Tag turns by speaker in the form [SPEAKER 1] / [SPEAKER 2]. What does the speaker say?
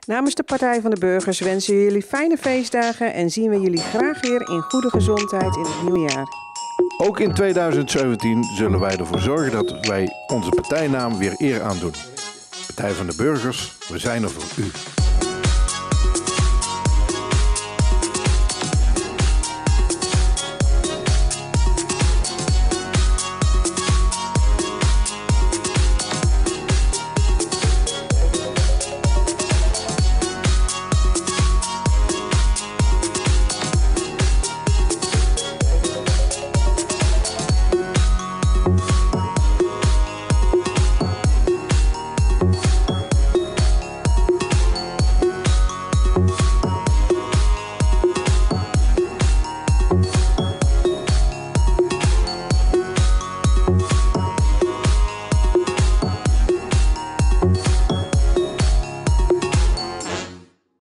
[SPEAKER 1] Namens de Partij van de Burgers wensen we jullie fijne feestdagen en zien we jullie graag weer in goede gezondheid in het nieuwe jaar.
[SPEAKER 2] Ook in 2017 zullen wij ervoor zorgen dat wij onze partijnaam weer eer aandoen. Partij van de Burgers, we zijn er voor u.